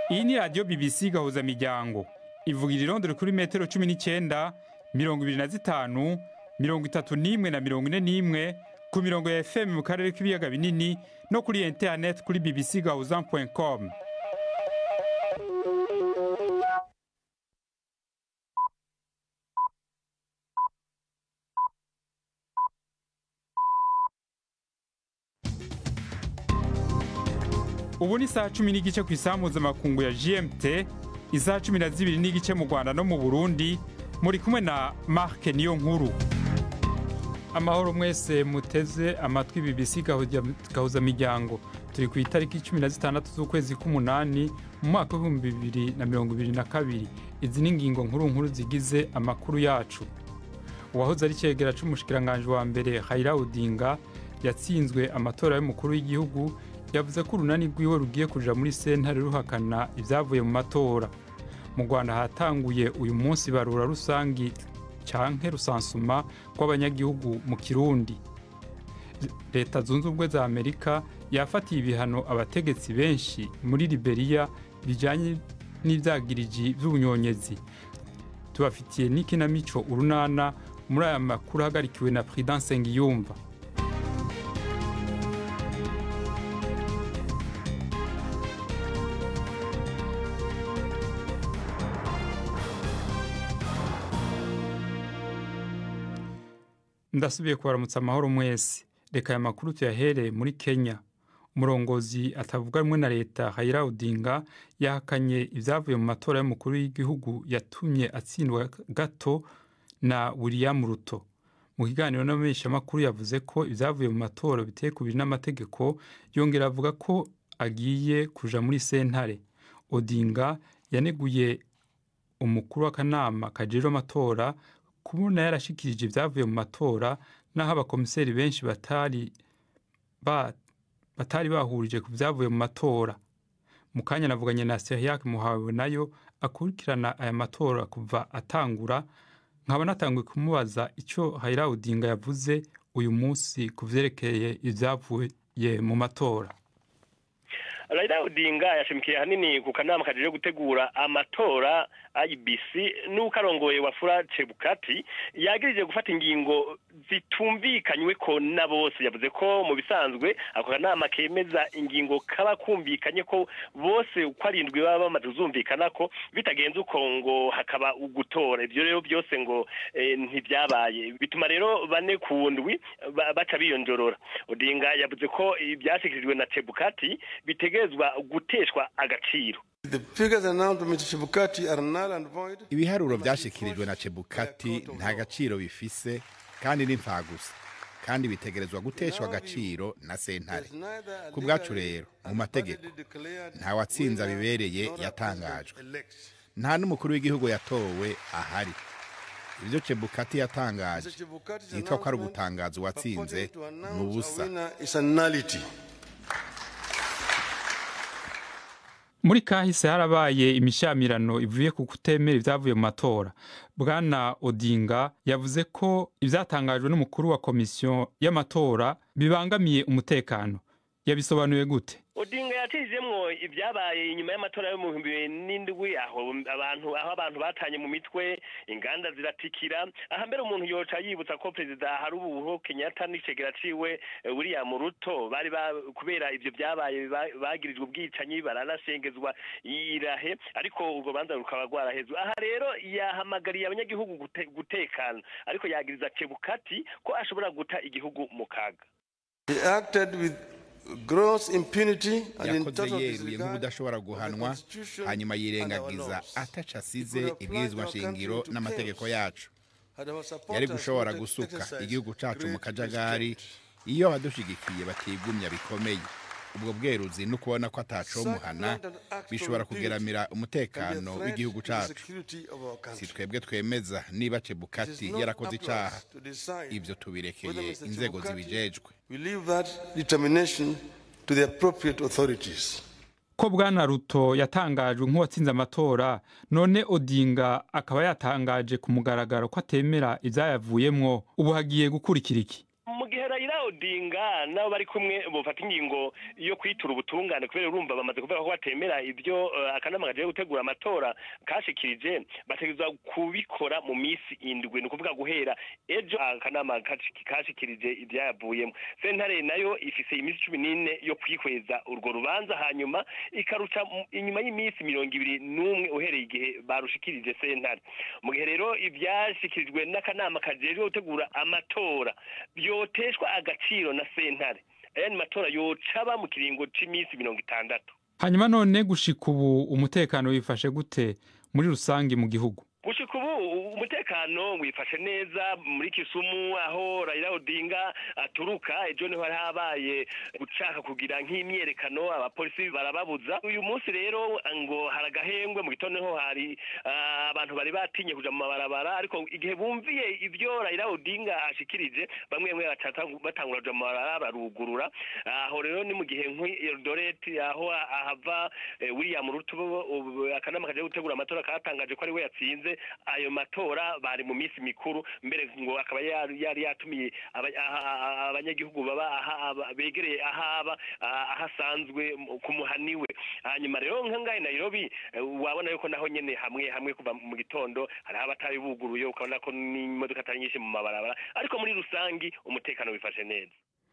Iyi ni radio BBC gahuza miryango. Ivugira irondero kuri metero 19, 25, 31 na 41 ku mirongo ya FM mu karere k'ibiyaga binini no kuri internet kuri bbcgahuza.com. Ubu ni saa 10 n'igice ku isamuza makungu ya GMT, isaha 12 n'igice mu Rwanda no mu Burundi, muri kumwe na Mark Niyonkuru. Amahoro mwese muteze amatwi BBC gahuza miryango. Turi ku itariki 16 z'ukwezi k'umunani mu mwaka wa 2022. Izi ni ingingo nkuru zigize amakuru yacu. Uwahoze ari cegera c'umushikiranganje wa mbere Raila Odinga yatsinzwe amatora y'umukuru w'igihugu, yavuze ko urunani rwiwe rugiye kuja muri sentare ruhakana ivyavuye mu matora. Mu Rwanda hatanguye uyu munsi barura rusangi canke rusansuma kw'abanyagihugu mu Kirundi. Leta zunze ubumwe za Amerika yafatiye ibihano abategetsi benshi muri Liberia bijanye n'ivyagiriji vy'ubunyonyezi. Tubafitiye n'ikinamico urunana muri aya makuru hagarikiwe na Prudence Ngiyumva. Ndasubiye kubaramutsa amahoro mwese. Reka aya makuru tuyahere muri Kenya. Umurongozi atavuga rumwe na leta Raila Odinga yahakanye ivyavuye mu matora y'umukuru w'igihugu yatumye atsindwa gato na William Ruto. Mu kiganiro n'abamenyeshamakuru yavuze ko ivyavuye mu matora biteye kubiri n'amategeko, yongera avuga ko agiye kuja muri sentare. Odinga yaneguye umukuru w'akanama kajejwe amatora kubona yarashikirije ivyavuye mu matora naho abakomiseri benshi batari bahurije ku vyavuye mu matora. Mu kanya navuganye na Seriac Muhawe nayo akurikirana aya matora kuva atangura, nkaba natanguye kumubaza ico Raila Odinga yavuze uyu munsi kuvyerekeye ivyavuye mu matora. Raila Odinga yashimikiye hanini ku kanama kajeje gutegura amatora IBC n'ukarongoye Wafula Chebukati yagirije gufata ingingo zitumvikanywe ko na bose. Yavuze ko mu bisanzwe ako kanama kemeza ingingo kaba kumvikanye ko bose uko arindwi baba bamaze kuzumvikana ko bitagenze uko ngo hakaba ugutora. Ivyo rero byose ngo ntibyabaye, bituma rero bane kundwi baca biyonjorora. Odinga yavuze ko ibyashikirijwe na Chebukati bitegezwa guteshwa agaciro. Ibiharuro byashikirijwe na Chebukati nta gaciro bifise kandi n'imfagusa, kandi bitegerezwa guteshwa agaciro na sentare. Ku bwacu rero mu mategeko nta watsinza bibereye yatangajwe, nta n'umukuru w'igihugu yatowe ahari. Ibyo Chebukati yatangaje yitwa ko ari ugutangaza uwatsinze mu busa. Muri kahise harabaye imishamirano ivuye ku kutemera ivyavuye mu matora. Bwana Odinga yavuze ko ivyatangajwe n'umukuru wa komisiyo y'amatora bibangamiye umutekano. Yabisobanuye gute? Odinga yatijemwo ibyabaye inyuma y'amatora yo mu 2007 aho abantu batanye mu mitwe, inganda ziratikira. Aha mbere umuntu yoca yibutsa ko President Uhuru Kenyatta n'icegera ciwe William Ruto bari kubera ivyo byabaye bagirijwe ubwicanyi baranashengezwa irahe, ariko urwo banza rukaba rwarahezwe. Aha rero yahamagariye abanyagihugu gutekana, ariko yagiriza Chebukati ko ashobora guta igihugu mu kaga. He acted with gross impunity yakoze yeruye nk'ubudashobora guhanwa, hanyuma yirengagiza ataca asize ibwirizwa shingiro n'amategeko yacu. Yari gushobora gusuka igihugu cacu mu kajagari iyo abadushigikiye batigumya bikomeye. Ubwo bweruzi no kubona ko atacomuhana bishobora kugeramira umutekano w'igihugu cacu. Si twebwe twemeza niba Chebukati yarakoze icaha, ivyo tubirekeye inzego zibijejwe. We leave that determination to the appropriate authorities. Ko Bwana Ruto yatangajwe nk'uwatsinze amatora, none Odinga akaba yatangaje ku mugaragaro ko atemera ivyayavuyemwo, ubu hagiye gukurikira iki? Mu gihe Raila Odinga nabo bari kumwe bofata ingingo yo kwitura ubutungane kubera urumva bamaze kuvuga ko batemera ibyo akanama gaje gutegura amatora kashikirije bategezwa kubikora mu misi indwi no kuvuga guhera ejo akanama kashikirije ibyavuyemo. Sentare nayo ifise imisi 14 yo kwihweza urwo rubanza hanyuma ikaruca inyuma y'imisi 21 uhereye igihe barushikirije sentare. Mu gihe rero ibyashikirijwe n'akanama kajeje gutegura amatora byoteshwa agaciro na sentare, aya matora yocaba mu kiringo c'imisi 60. Hanyuma none gushika ubu umutekano wifashe gute muri rusangi mu gihugu? Gushika ubu umutekano wifashe neza muri Kisumu aho Raila Odinga aturuka. Ejo niho habaye gucaka kugira nk'imyerekano, abapolisi barababuza. Uyu munsi rero ngo haragahengwe mu gitondo ho hari abantu bari batinye kuja mu mabarabara, ariko igihe bumviye ibyo Raila Odinga ashikirije bamwe batangura kuja mu mabarabara barugurura. Aho rero ni mu gihe Eldoret aho ahava William Ruto akanama kaje gutegura amatora katangaje ko ari we yatsinze ayo matora. Bari mu misi mikuru mbere ngo akaba yari yatumiye abanyagihugu baba begereye ahasanzwe kumuhaniwe. Hanyuma rero nkangaye Nairobi wabona yuko naho nyene hamwe kuva mu gitondo hari abatari buguruye, ukabona ko n'imodoka atari nyinshi mu mabarabara, ariko muri rusangi umutekano wifashe neza.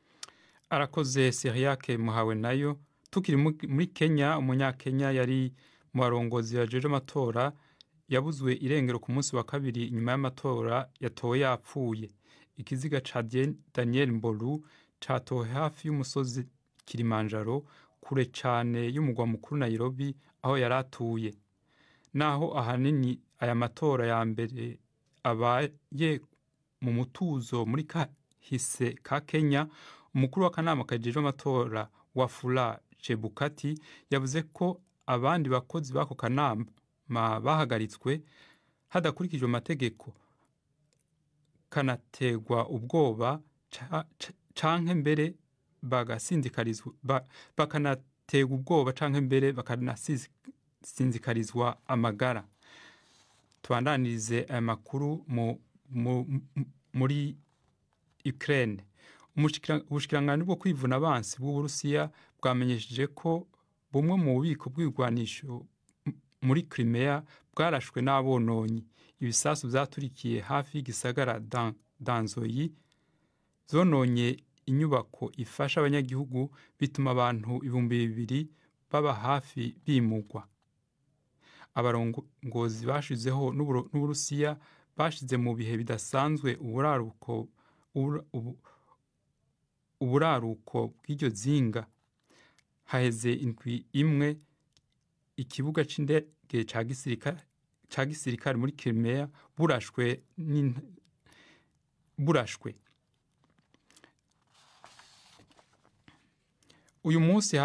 Arakoze Siriake Muhawe nayo. Tukiri muri Kenya, umunyakenya yari mu barongozi bajeje amatora yabuzwe irengero ku munsi wa kabiri nyuma y'amatora yatowe yapfuye. Ikiziga ca Daniel Mbolu catowe hafi y'umusozi Kilimanjaro kure cane y'umugwa mukuru Nairobi aho yaratuye. Naho ahanini aya matora ya mbere abaye mu mutuzo muri kahise ka Kenya, umukuru w'akanama kajeje amatora Wafula Chebukati yavuze ko abandi bakozi bako kanama bahagaritswe hadakurikijwe amategeko, kanategwa ubwoba canke mbere bagasindikarizwa bakanategwa ubwoba canke mbere bakanasindikarizwa amagara. Tubandanirize aya makuru muri Ukraine. Ubushikiranganje bwo kwivuna abansi bw'Uburusiya bwamenyesheje ko bumwe mu bubiko bw'ibigwanisho muri Crimea bwarashwe n'abononyi. Ibisasu vyaturikiye hafi y'igisagara Danzoyi zononye inyubako ifasha abanyagihugu, bituma abantu 2,000 baba hafi bimugwa. Abarongozi bashizeho n'Uburusiya bashize mu bihe bidasanzwe uburaruko bw'iryo zinga. Haheze indwi imwe ikibuga c'indege ca gisirikare muri Crimea burashwe. Uyu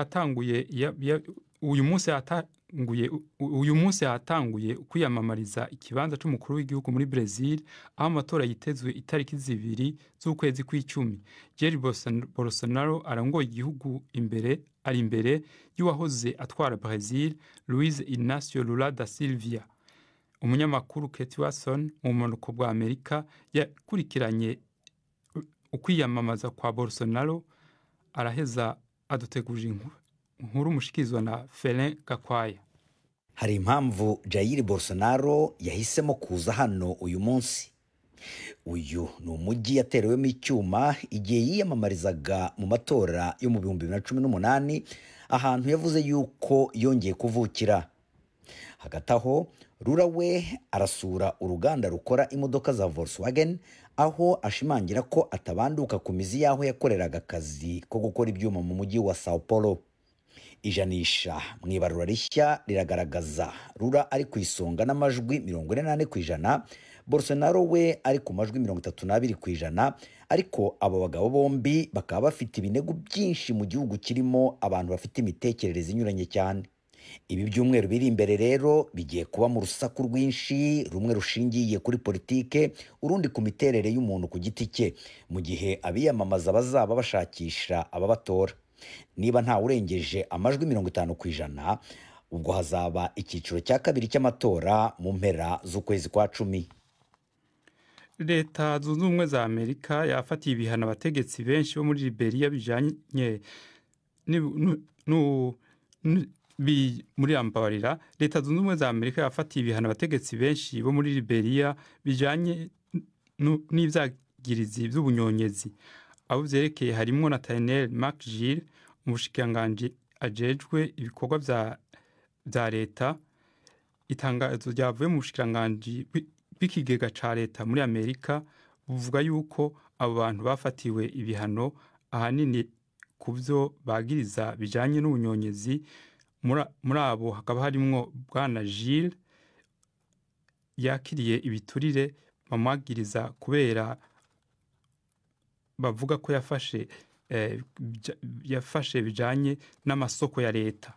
munsi hatanguye kwiyamamariza ikibanza c'umukuru w'igihugu muri Brazil, aho amatora yitezwe itariki 2 z'ukwezi kw'icumi. Jair Bolsonaro arangoye igihugu ari imbere y'uwahoze atwara Brazil Luiz Inácio Lula da Silva. Umunyamakuru Kate Watson mu bumanuko bwa Amerika yakurikiranye ukwiyamamaza kwa Bolsonaro, araheza aduteguje inkuru mushikizwa na Felin Gakwaya. Hari impamvu Jair Bolsonaro yahisemo kuza hano uyu munsi. Uyu ni umujyi yaterewemo icyuma igihe yiyamamarizaga mu matora yo mu 2018, ahantu yavuze yuko yongeye kuvukira. Hagati aho Lula we arasura uruganda rukora imodoka za Volkswagen, aho ashimangira ko atabanduka ku mizi yaho yakoreraga akazi ko gukora ibyuma mu mujyi wa Sao Paulo. Ijanisha mwibarura rishya riragaragaza Lula ari ku isonga n'amajwi 48%, Bolsonaro we ari ku majwi 32%, ariko abo bagabo bombi bakaba bafite ibinego byinshi mu gihugu kirimo abantu bafite imitekerereze inyuranye cyane. Ibi byumweru biri imbere rero bigiye kuba mu rusaku rwinshi, rumwe rushingiye kuri politike, urundi ku miterere y'umuntu ku giti cye, mu gihe abiyamamaza bazaba bashakisha ababatora. Niba nta urengeje amajwi 50%, ubwo hazaba icyiciro cya kabiri cy'amatora mu mpera z'ukwezi kwa 10. leta zunze ubumwe za Amerika yafatiye ibihano abategetsi benshi bo muri Liberia bijanye muri ambabarira leta zunze ubumwe za Amerika yafatiye ibihano abategetsi benshi bo muri Liberia bijanye n'ivyagirizi vy'ubunyonyezi. Abo vyerekeye harimwo Nathaniel McGill, umushikiranganji ajejwe ibikorwa vya leta. Itangazo ryavuye mu bushikiranganji bw'ikigega ca leta muri Amerika buvuga yuko abo bantu bafatiwe ibihano ahanini kuvyo bagiriza bijanye n'ubunyonyezi. Muri abo hakaba harimwo bwana Gilles yakiriye ibiturire bamwagiriza kubera bavuga ko yafashe bijanye n'amasoko ya leta.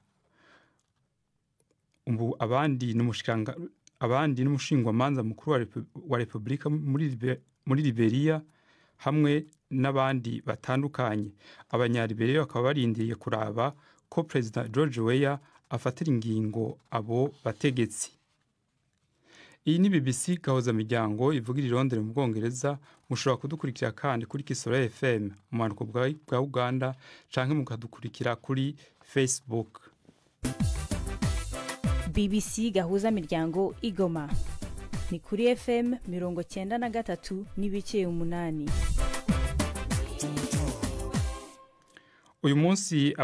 Abandi n'umushingwamanza mukuru wa Republika muri Liberia hamwe n'abandi batandukanye. Abanyaliberia bakaba barindiriye kuraba ko President George Weah afatira ingingo abo bategetsi. Iyi ni BBC Gahuza Miryango ivugira i Londres mu Bwongereza. Mushobora kudukurikira kandi kuri Kisoro FM mu manuko bwa Uganda canke mukadukurikira kuri Facebook. BBC Gahuza Miryango Igoma ni kuri FM 93.8. Uyu munsi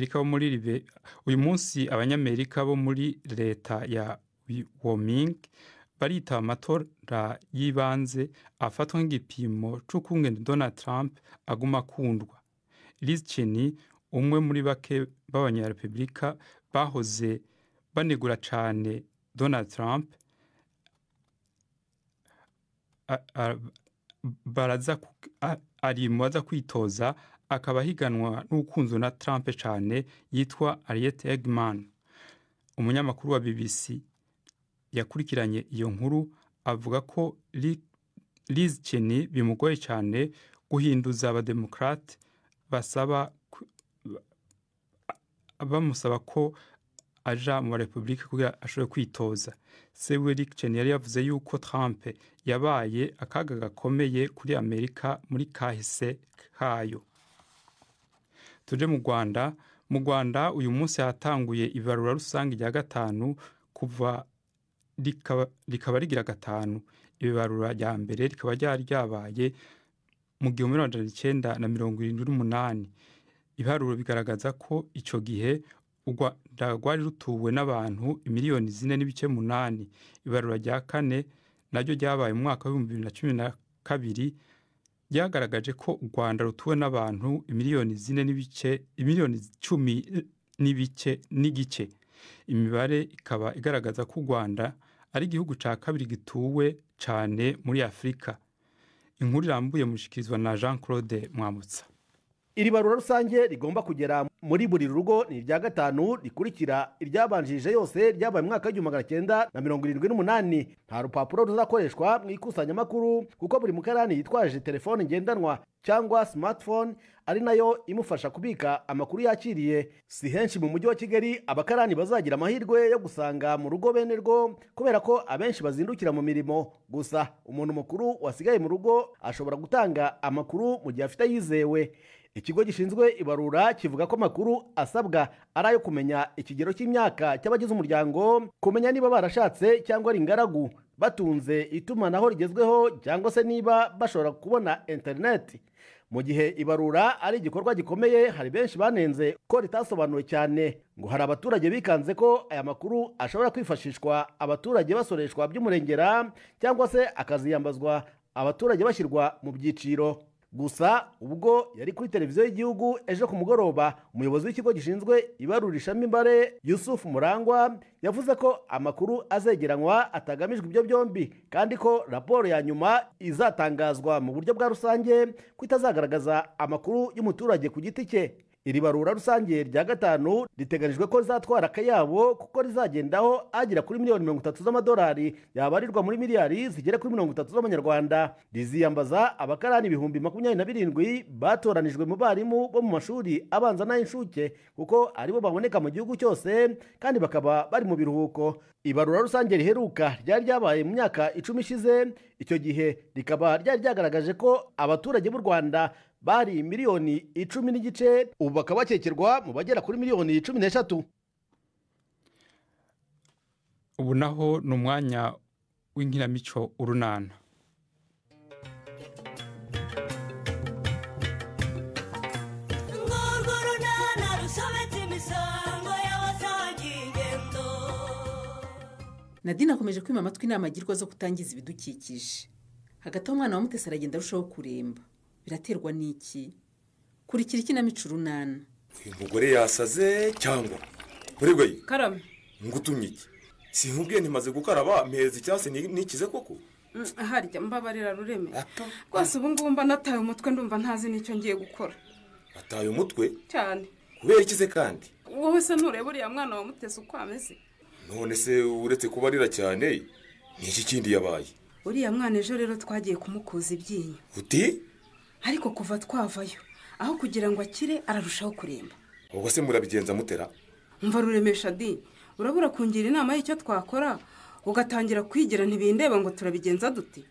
abanyamerika bo muri leta ya Wyoming barita amatora yibanze afatwa nk'igipimo c'ukungene Donald Trump aguma kundwa. Liz Cheney, umwe muri bake b'abanyarepublika bahoze banegura cane Donald Trump, ari mubaza kwitoza akaba higanwa n'ukunzwe na Trump cane yitwa Harriet Eggman. Umunyamakuru wa BBC yakurikiranye iyo nkuru avuga ko Liz Cheney bimugoye cane guhinduza abademokrate bamusaba ko aja mu Republika kugira ashobore kwitoza. Sewe Rick Cheney yari yavuze yuko Trump yabaye akaga gakomeye kuri Amerika muri kahise kayo. Tuje mu Rwanda. Mu Rwanda uyu munsi hatanguye ibarura rusange rya gatanu kuva rikaba rigira gatanu. Ibarura rya mbere rikaba ryabaye mu 1978. Ibarura bigaragaza ko ico gihe u Rwanda rwari rutuwe n'abantu 4.8. Ibarura rya kane naryo ryabaye mu mwaka wa 2012 ryagaragaje ko u Rwanda rutuwe n'abantu 10 n'igice. Imibare ikaba igaragaza ko u Rwanda ari igihugu ca kabiri gituwe cane muri Afrika. Inkuru irambuye mushikirizwa na Jean Claude Mwambutsa. Iri barura rusange rigomba kugera muri buri rugo ni irya gatanu rikurikira iryabanjije yose ryabaye mu mwaka w'1978. Nta rupapuro ruzakoreshwa mu ikusanyamakuru kuko buri mukarani yitwaje telefone ngendanwa cyangwa smartphone ari nayo imufasha kubika amakuru yakiriye. Si henshi mu mujyi wa Kigali abakarani bazagira amahirwe yo gusanga mu rugo bene rwo kubera ko abenshi bazindukira mu mirimo. Gusa umuntu mukuru wasigaye mu rugo ashobora gutanga amakuru mu gihe afite yizewe. Ikigo gishinzwe ibarura kivuga ko makuru asabwa ari ayo kumenya ikigero cy'imyaka cy'abagize umuryango, kumenya niba barashatse cyangwa ari ingaragu, batunze itumanaho rigezweho cyangwa se niba bashobora kubona internet. Mu gihe ibarura ari igikorwa gikomeye, hari benshi banenze ko ritasobanuwe cyane. Ngo hari abaturage bikanze ko aya makuru ashobora kwifashishwa abaturage basoreshwa by'umurengera cyangwa se akaziyambazwa abaturage bashyirwa mu byiciro. Gusa ubwo yari kuri televiziyo y'igihugu ejo ku mugoroba, umuyobozi w'ikigo gishinzwe ibarurishamo imbare Yusuf Murangwa yavuze ko amakuru azegeranywa atagamijwe ibyo byombi, kandi ko raporo ya nyuma izatangazwa mu buryo bwa rusange, ko itazagaragaza amakuru y'umuturage ku giti cye. iri barura rusange rya gatanu riteganijwe ko rizatwara akayabo kuko rizagendaho agera kuri miliyoni 30 z'amadolari yabarirwa muri miliyari zigera kuri 30 z'amanyarwanda. Riziyambaza abakarani 27,000 batoranijwe mu barimu bo mu mashuri abanza n'ay'inshuke kuko aribo baboneka mu gihugu cyose kandi bakaba bari mu biruhuko. Ibarura rusange riheruka ryari ryabaye mu myaka 10 ishize, icyo gihe rikaba ryari ryagaragaje ko abaturage b'u Rwanda bari miliyoni 10 n'igice, ubu bakaba bakekerwa mu bagera kuri miliyoni 13. Ubu naho ni umwanya w'inkinamico urunana. Nadine akomeje kwima amatwi inama agirwa zo kutangiza ibidukikije. Hagati aho umwana wa Mutesi aragenda arushaho kuremba. Biraterwa n'iki? Kurikira ikinamico urunana. Umugore yasaze cyangwa uregwe Karame ngutumye iki? Sinkubwiye ntimaze gukaraba mezi cyase nikize koko? Harya mbabarira Rureme. Rwose ubu ngumba nataye umutwe ndumva ntazi nicyo ngiye gukora. Ataye umutwe? Cyane. Kubera ikize kandi? Wowe se ntureba uriya mwana wa Mutesi uko ameze? None se uretse kubarira cyane n'iki kindi yabaye? Uriya mwana ejo rero twagiye kumukuza ibyinyo. Uti? Ariko kuva twavayo aho kugira ngo akire ararushaho kuremba. Ubwo se murabigenza mutera? Umva Ruremesha di, urabura kungira inama y'icyo twakora ugatangira kwigira ntibindeba ngo turabigenza dute?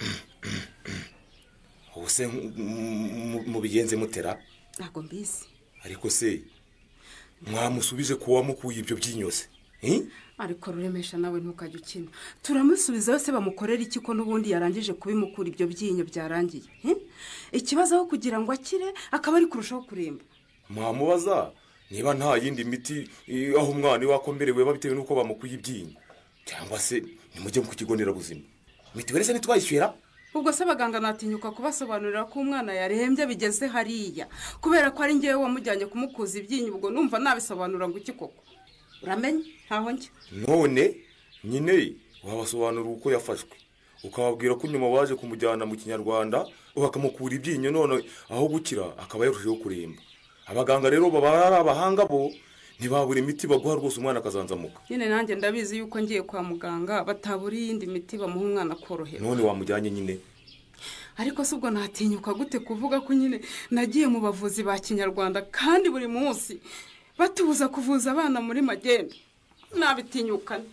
Ubwo se mubigenze mutera? Ntago mbizi. Ariko se mwamusubije kuwa mukuye ibyo byinyose? Ariko Ruremesha nawe ntukajya ukina. Turamusubiza yose bamukorera iki ko nubundi yarangije kubimukura ibyo byinyo byarangiye. Ikibazo aho kugira ngo akire akaba ari kurushaho kuremba. Mwamubaza niba nta yindi miti aho umwana wakomberewe babitewe nuko bamukuye ibyinyo cyangwa se nimujye mu kigo nderabuzima. Mitiwere se nitwayishyira? Ubwo se abaganga natinyuka kubasobanurira ko umwana yarembye bigeze hariya kubera ko ari ngewe wamujyanye kumukuza ibyinyo, ubwo numva nabisobanura ngo iki koko? Uramenye ntaho njye. None nyine wabasobanura uko yafashwe ukababwira ko nyuma waje kumujyana mu Kinyarwanda ubakamukura ibyinyo none aho gukira akaba yarushijeho kuremba. Abaganga rero baba ari abahanga bo ntibabura imiti baguha rwose umwana akazanzamuka. Nyine nanjye ndabizi yuko ngiye kwa muganga batabura iyindi miti bamuha umwana korohera. None wamujyanye nyine. Ariko se ubwo natinyuka gute kuvuga ko nyine nagiye mu bavuzi ba Kinyarwanda kandi buri munsi batubuza kuvuza abana muri magendu? Nabitinyukane.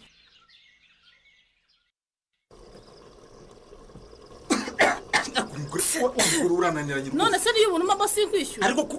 None se niyo ubuntu mama sikwishyura? Ariko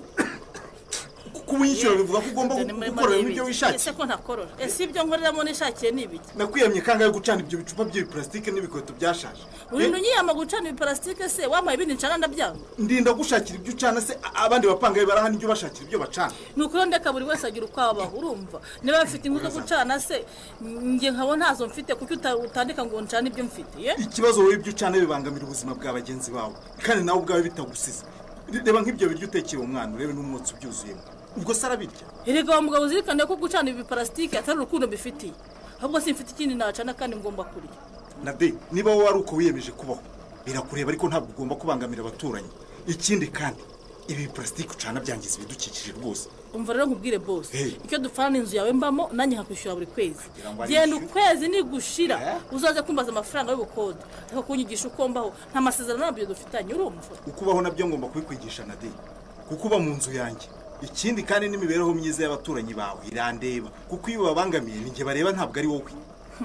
kuwishyura bivuga ko ugomba gukora ibyo wishakiye. Ese ko ntakorora? Ese ibyo nkoreramo nishakiye nibiki? Nakwiyamye kanga yo gucana ibyo bicupa by'iplastike n'ibikoto byashaje. Urindu nyiyama gucana ibiplastike se wamaye ibindi ncana ndabyanga. Ndinda gushakira ibyo ucana se abandi bapangaye barahana ibyo bashakira ibyo bacana. Nuko ndeka buri wese agira uko abaho urumva. Niba bafite ingufu zo gucana se nge nkabo ntazo mfite kuko utandika ngo ncana ibyo mfite. Ikibazo wowe ibyo ucana bibangamira ubuzima bwa bagenzi bawe kandi nawe ubwawe bitagusize. Reba nk'ibyo biryo utekeye umwana urebe n'umwotsi ubyuzuyemo. Ubwo sarabirya. Erega umugabo uzirikane ko gucana ibiplastike atari urukundo bifitiye. Ahubwo simfite ikindi nacana kandi ngomba kurya. Nade niba wowe ari uko wiyemeje kubaho birakureba ariko ntabwo ugomba kubangamira abaturanyi. Ikindi kandi ibi plastike ucana byangiza ibidukikije rwose. Umva rero nkubwire boss, icyo dufana inzu yawe mbamo nanjye hakwishyura buri kwezi. Genda ukwezi nigushira uzaze kumbaza amafaranga y'ubukode. Ariko kunyigisha uko mbaho nta masezerano nabyo dufitanye urumva. Ukubaho nabyo ngomba kubikwigisha Nade. Kukuba mu nzu yanjye. Ikindi kandi n'imibereho myiza y'abaturanyi bawe irandeba kuko iyo babangamiye ninge bareba ntabwo ari wowe.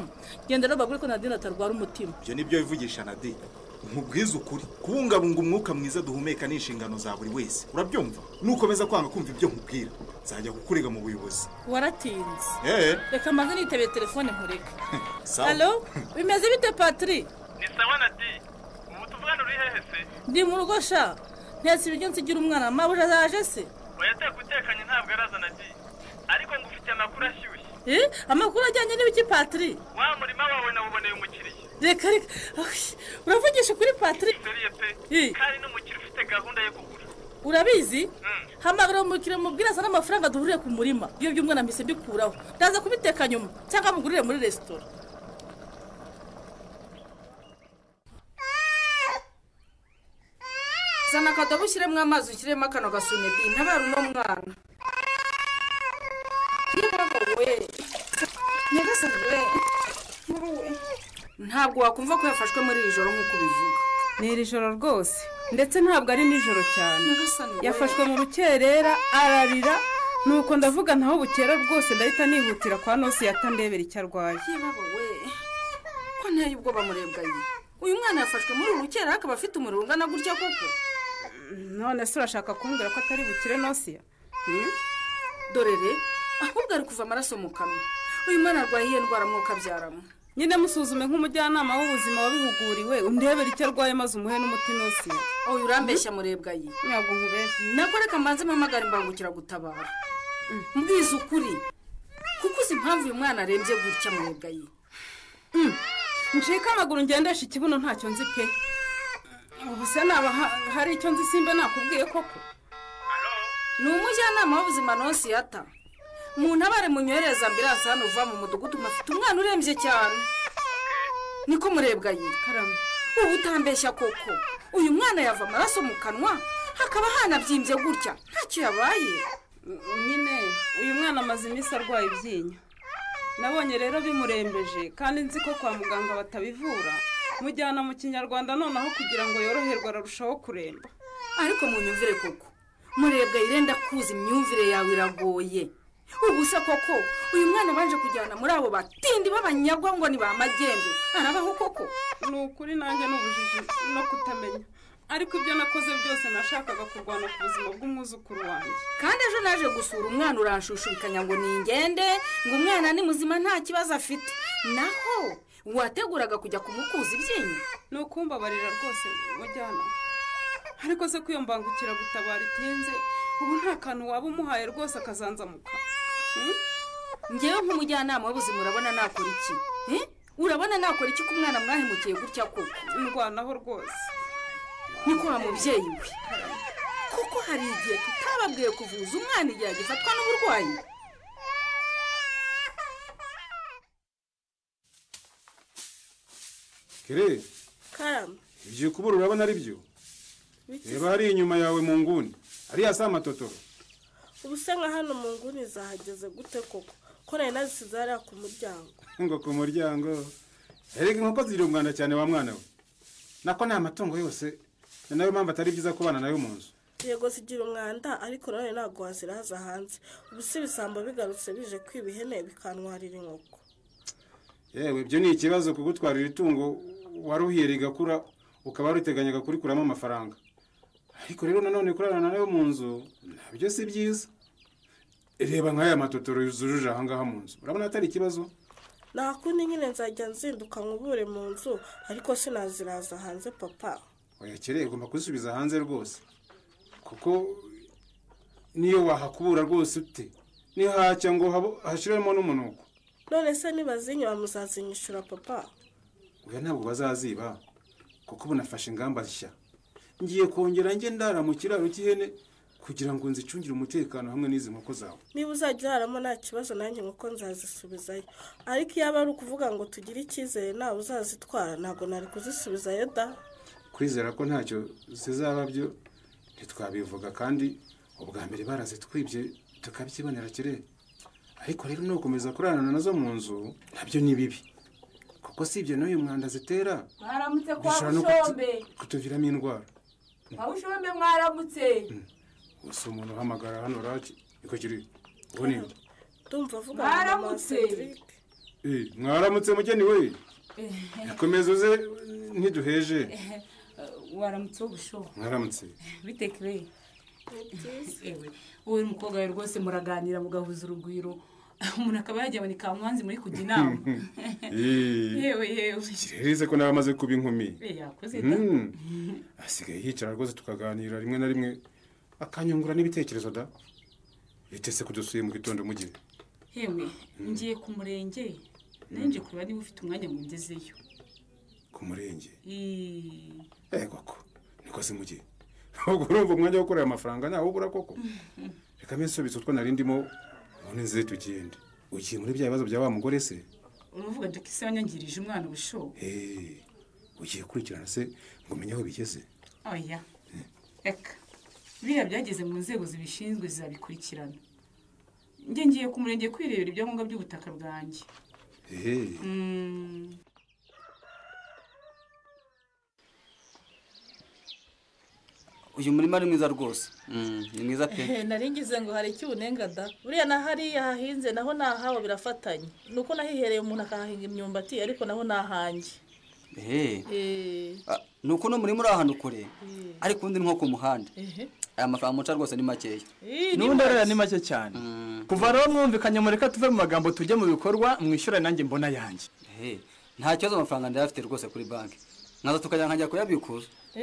Genda rero bagure ko Nadine atarwara umutima. Byo nibyo bivugisha Nade. Nkubwiza ukuri kubungabunga umwuka mwiza duhumeka n'inshingano za buri wese. Urabyumva? Nukomeza kwanga kumva ibyo nkubwira nzajya kukurega mu buyobozi. Waratinze. Reka maze nitebeye telefone nkureka. Allo? Bimeze bite Patrick? Ni sawa Nadine. Ubu tuvugana uri hehe se? Ndi mu rugo sha. Ntese ibyo nsigira umwana mabuja zaje se? Oyateka utekanye ntabwo araza Nadine. Ariko ngufite amakuru ashyushye. Amakuru ajyanye n'ibiki Patrick? Wa murima wawe nawuboneye umukiriya. Reka uravugisha kuri Patrick? Seriye pe. Kandi n'umukiriya ufite gahunda yo kugura. Urabizi? Hamagara umukiriya mubwira sana amafaranga duhuriye ku murima. Iyo by'umwana mise mbikuraho. Ndaza kubiteka nyuma cyangwa mugurire muri restaurant. Zana kadobo ushyiremo amazi ushyiremo akano gasune di ntabara uno mwana. nyagasani we ntabwo wakumva ko yafashwe muri iri joro nk'uko bivuga. Ni iri joro rwose ndetse ntabwo ari nijoro cyane. Yafashwe mu rukerera ararira nuko ndavuga ntaho bukera rwose ndahita nihutira kwa Nosi yatandebera icyo arwaye. Yebaba we ko nteye ubwoba murebwa ye. Uyu mwana yafashwe muri uru rukerera akaba afite umuriro ungana gutya koko. None se urashaka kumbwira ko atari bukire Nosi? Dorere ahubwo ari kuva amaraso mu kanwa. Uyu mwana arwaye iyihe ndwara mwuka byaramo? Nyine musuzume nk'umujyanama w'ubuzima wabihuguriwe undebera icyo arwaye maze umuhe n'umuti Nosi. Oya urambeshya murebwa ye. Ntabwo nkubeshya. Nako reka mbanze mpamagara imbangukira gutabara. Mbwiza ukuri kuko uzi impamvu uyu mwana arembye gutya murebwa ye. Nshika amaguru ngendesha ikibuno ntacyo nzi pe. Ubuse naba hari icyo nzi simba nakubwiye koko. Ni umujyanama w'ubuzima Nosi yata. Umuntu abare munyohereza ambulance hano uva mu mudugudu mafite umwana urembye cyane. Niko murebwa ye. Karame. Ubu utambeshya koko. Uyu mwana yava amaraso mu kanwa hakaba hanabyimbye gutya. Ntacyo yabaye. Nyine uyu mwana amaze iminsi arwaye ibyinyo. Nabonye rero bimurembeje kandi nzi ko kwa muganga batabivura. Mujyana mu Kinyarwanda noneho kugira ngo yoroherwe ararushaho kuremba. Ariko munyumvire koko. Murebwa irenda kuza imyumvire yawe iragoye. Ubuse koko uyu mwana banje kujyana muri abo batindi babanyagwa ngo ni ba magendu. Arabaho koko. Nukuri nanjye n'ubujiji no kutamenya. Ariko ibyo nakoze byose nashakaga kurwana ku buzima bw'umwuzukuru wanjye. Kandi ejo naje gusura umwana uranshushushikanya ngo ningende ngo umwana ni muzima nta kibazo afite. Naho wateguraga kujya kumukuza ibyinyo. Nukumbabarira rwose mujyana. Ariko se kuyo mbangukira gutabara itinze ubu nta kantu waba umuhaye rwose akazanzamuka. Ngewe nk'umujyanama w'ubuzima urabona nakora iki? Urabona nakora iki ku mwana mwahemukiye gutya koko? Ndwanaho rwose. Niko wa mubyeyi we. Kuko hari igihe tutababwiye kuvuza umwana igihe gifatwa n'uburwayi. Kire. Karame. Ibyo kubura urabona ari byo? Reba hari inyuma yawe mu nguni. Ariya sa matotoro. Ubuse nka hano mu nguni zahageze gute koko? Ko nari nazisize hariya ku muryango. Ngo ku muryango. Erega inkoko ziri umwanda cyane wa mwana we. Nako ni amatungo yose. Nayo mpamvu atari byiza kubana nayo mu nzu. Yego zigira umwanda ariko nawe ntabwo waziraza hanze. Ubuse ibisambo bigarutse bije kwiba ihene bikantwarira inkoko. Yewe ibyo ni ikibazo kugutwarira itungo waruhiye rigakura ukaba ruteganyaga kurikuramo amafaranga. Ariko rero nanone kurarana nayo mu nzu nabyo si byiza. Reba nk'aya matotoro yuzuruje aha ngaha mu nzu. Urabona atari ikibazo? Nakundi nyine nzajya nzinduka nkubure mu nzu ariko sinaziraza hanze papa. Oya kire ugomba kusubiza hanze rwose. Kuko niyo wahakubura rwose ute. Ni hacya ngo hashiremo n'umunuko. None se nibazinywa muzazinyishura papa? Oya ntabwo bazaziba. Kuko bunafashe ingamba nshya. Ngiye kongera nge ndara mu kiraro cy'ihene kugira ngo nzicungire umutekano hamwe n'izi nkoko zawe. Niba uzajya haramo nta kibazo nanjye nkoko nzazisubizayo. Ariko iyo aba ari ukuvuga ngo tugire icyizere nawe uzazitwara ntabwo nari kuzisubizayo da. Kwizera ko ntacyo zizaba byo ntitwabivuga kandi ubwa mbere barazitwibye tukabyibonera kire. Ariko rero no gukomeza kurarana nazo mu nzu nabyo ni bibi. Kuko si ibyo n'uyu mwanda zitera. Mwaramutse kwa Bushombe. Kutuviramo indwara. Kwa Bushombe mwaramutse. Uso umuntu uhamagara hano raki niko kiri. Ubone. Tumva vuga mwaramutse. Mwaramutse mugeni we. Komeza uze ntiduheje. Waramutse Busho. Mwaramutse. Bitekere. Ewe, wowe mukobwa rwose muraganira mugahuza urugwiro. Umuntu akaba yajya abona kamwanzi muri kujya inama. Yewe. Kireze ko nabamaze kuba inkumi. Yakoze da. Asigaye hicara rwose tukaganira rimwe na rimwe akanyungura n'ibitekerezo da. Yitese kudusuye mu gitondo mugihe. Yewe, ngiye ku murenge. Nenje kureba niba ufite umwanya mu ngezeyo. Ku murenge. Koko. Niko se mugihe. Ubwo urumva umwanya wo gukorera amafaranga nawe ubura koko. Reka mensubize utwo narindimo none nze tugende. Ugiye muri bya bibazo bya wa mugore se? Umuvuga Jackie se wanyangirije umwana Busho. Ugiye kurikirana se ngo menye aho bigeze? Oya. Eka. Biriya byageze mu nzego zibishinzwe zizabikurikirana. njye ngiye ku murenge kwirebera ibyangombwa by'ubutaka bwanjye. uyu murima ni mwiza rwose. Ni mwiza pe. Naringize ngo hari icyunenga da. Buriya na hariya hahinze naho nahawe birafatanye. Nuko nahihereye umuntu akahahinga imyumbati ariko naho nahanjye. Nuko no murima uri ahantu kure ariko undi nko ku muhanda. Aya mafaranga muca rwose ni makeya. N'ubundi rero ni make cyane. Kuva rero mwumvikanye mureka tuve mu magambo tujye mu bikorwa mwishyura nanjye mbona yanjye. Nta kibazo amafaranga ndayafite rwose kuri banki. Nazo tukajya nkajya kuyabikuza.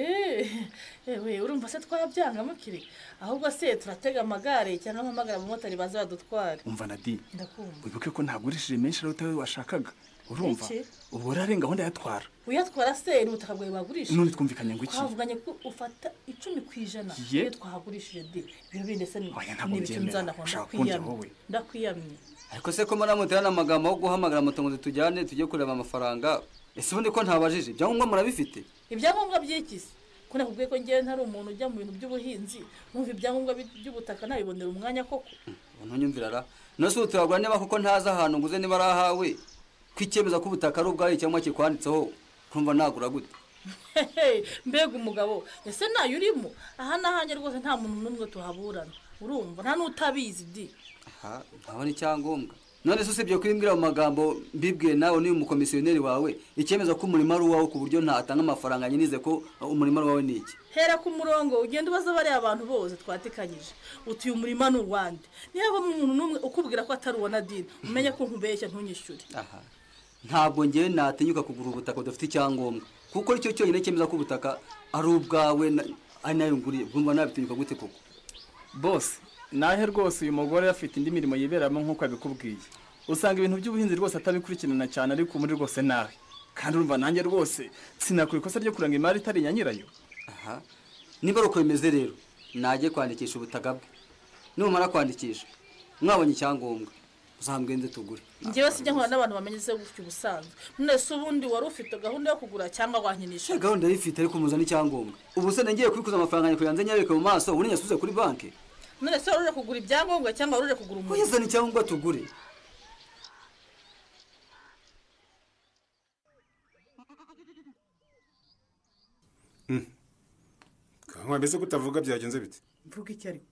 We urumva se twabyanga mukiri ahubwo se turatega amagare cyangwa amagara mu motari baza badutwara. Umva Nadi. Ndakumva. Wibuke ko ntagurishije menshi rero washakaga. Urumva? Ubu rarenga aho ndayatwara. Uyatwara se ubutaka bwawe bagurisha. None twumvikanye ngo iki? Twavuganye ko ufata 10% Ye twahagurishije de. Ibyo binde se nibicunzana ndakwiyamye. Ndakwiyamye. Ariko se ko muramuterana amagambo yo guhamagara moto ngo tujyane tujye kureba amafaranga. Ese ubundi ko ntabajije ibyangombwa murabifite? Ibyangombwa by'ikisi ko nakubwiye ko ngiye ntari umuntu ujya mu bintu by'ubuhinzi numva ibyangombwa by'ubutaka nabibonera umwanya koko. Ntunyumvira ra nose uturagura niba koko ntaza ahantu nguze niba arahawe kwikemeza ko ubutaka ari ubwawe cyangwa kikwanditseho kumva nagura gute. Mbega umugabo ese nayo urimo aha nahanje rwose nta muntu numwe tuhaburana urumva nta n'utabizi di. Ntabona icyangombwa. None se usibye kwimbwira mu magambo mbibwiye nawe ni umukomisiyoneri wawe ikemeza ko umurimo ari uwawe ku buryo ntatanga amafaranga nyinize ko umurimo ari wawe ni iki? Hera ku murongo ugenda ubaza bari abantu bose twatikanyije utuye umurimo n'uwande niba umuntu numwe ukubwira ko atari uwa Nadine umenye ko nkubeshya ntunyishyure. Ntabwo ngiye natinyuka kugura ubutaka budafite icyangombwa kuko icyo cyonyine cyemeza ko ubutaka ari ubwawe ari nayo nguriye bumva nabitinyuka gute koko? Boss nahe rwose uyu mugore afite indi mirimo yiberamo nk'uko abikubwiye. Usanga ibintu by'ubuhinzi rwose atabikurikirana cyane ariko muri rwose nawe. Kandi urumva nanjye rwose sinakora ikosa ryo kuranga imari itari nyanyirayo. Niba uko bimeze rero najye kwandikisha ubutaka bwe. Numara kwandikisha mwabonye icyangombwa uzambwenze tugure. Ngewe sijya nkora n'abantu bamenyeze gutyo ubusanzwe. None se ubundi wari ufite gahunda yo kugura cyangwa wankinisha? Gahunda yifite ariko muzana icyangombwa. Ubu se ngiye kubikuza amafaranga nyako yanze nyabeke mu maso ubu nyasubize kuri banki. None se waruje kugura ibyangombwa cyangwa waruje kugura umuntu? Uyazana icyangombwa tugure. Kankwa mbese kutavuga byagenze bite? Mvuga iki ariko?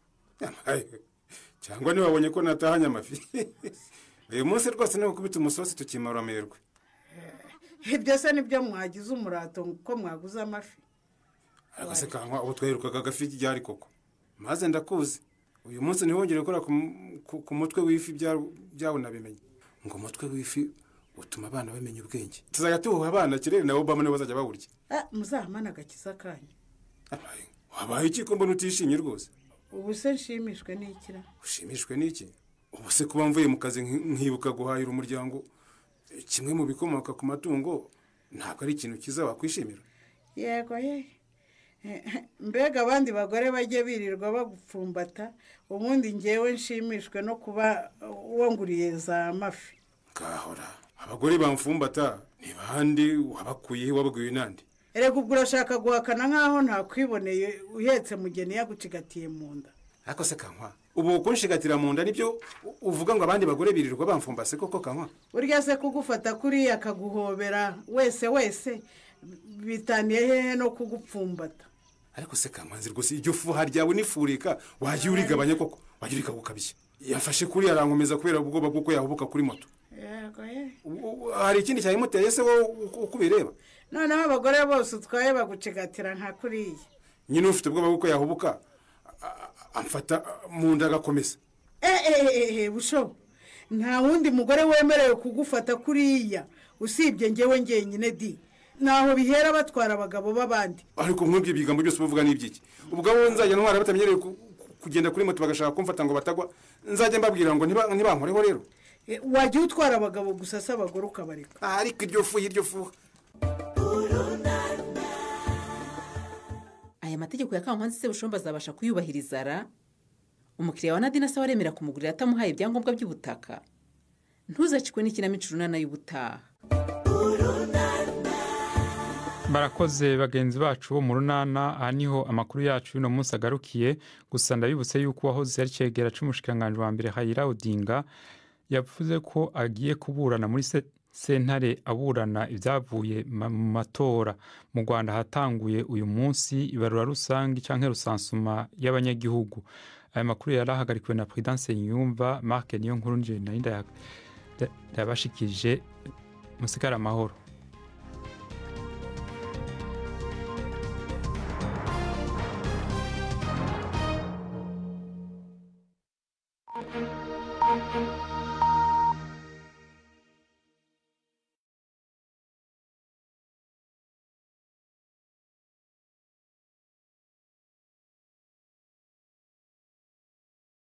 Cyangwa niba wabonye ko natahanye amafi. Uyu munsi rwose niho kubita umusosi tukimara amerwe. Ibyo se nibyo mwagize umurato ko mwaguze amafi. Ariko se Kankwa ubu twaherukaga agafi ryari koko? Maze ndakuzi. Uyu munsi nihongere gukora ku mutwe w'ifi byawo nabimenye. Ngo umutwe w'ifi utuma abana bamenya ubwenge. Tuzajya tuha abana kirere na Obama nibo bazajya bawurya. Muzahamana agakiza kanyu. Wabaye iki ko mbona utishimye rwose? Ubu se nshimishwe n'ikira? Ushimishwe n'iki? Ubu se kuba mvuye mu kazi nkibuka guhahira umuryango kimwe mu bikomoka ku matungo ntabwo ari ikintu kiza wakwishimira? Yego ye. Mbega abandi bagore bajye birirwa bagupfumbata ubundi ngewe nshimishwe no kuba wonguriye za mafi. Kahora abagore bamfumbata ni bandi wabakuye wabwiwe nandi? Erega ubwo urashaka guhakana nkaho ntakwiboneye uhetse mugeni yagucigatiye mu nda. Ariko se Kankwa ubu kunshigatira mu nda nibyo uvuga ngo abandi bagore birirwa bamfumbase koko Kankwa? Urya se kugufata kuri akaguhobera wese bitaniye hehe no kugupfumbata? Ariko se Kankwa nzi rwose iryo fuha ryawe nifurika wagiye urigabanya koko wagiye urikagukabishya. Yafashe kuri arankomeza kubera ubwoba bw'uko yahubuka kuri moto. Yego ye. Hari ikindi cyayimuteye se wo ukubireba? Noneho abagore bose utwaye bagucigatira nka kuriya. Nyine ufite ubwoba bw'uko yahubuka amfata mu nda agakomeza. Busho nta wundi mugore wemerewe kugufata kuriya usibye ngewe ngenyine di. Naho bihera batwara abagabo babandi. Ariko nk'ubwo ibigambo byose uvuga n'ibyiki? Ubwo nzajya ntwara batamenyereye kugenda kuri moto bagashaka kumfata ngo batagwa nzajya mbabwira ngo ntibankoreho rero. Wajya utwara abagabo gusa se abagore ukabareka? Ariko iryo fuha. Aya mategeko ya Kankwanzi se Bushomba azabasha kuyubahiriza ra? Umukiriya wa Nadine asaba aremera kumugurira atamuhaye ibyangombwa by'ubutaka. Ntuzacikwe n'ikinamico runana y'ubutaha. barakoze bagenzi bacu bo mu runana. Aha niho amakuru yacu y'uno munsi agarukiye. Gusa ndabibutse yuko uwahoze ari cegera c'umushikiranganji wa mbere Raila Odinga yavuze ko agiye kuburana muri sentare aburana ibyavuye mu matora. Mu Rwanda hatanguye uyu munsi ibarura rusange canke rusansuma y'abanyagihugu. Aya makuru yarahagarikiwe na Prudence Nyumva, Mark Niyonkuru nje narinda yabashikije. Musigara amahoro.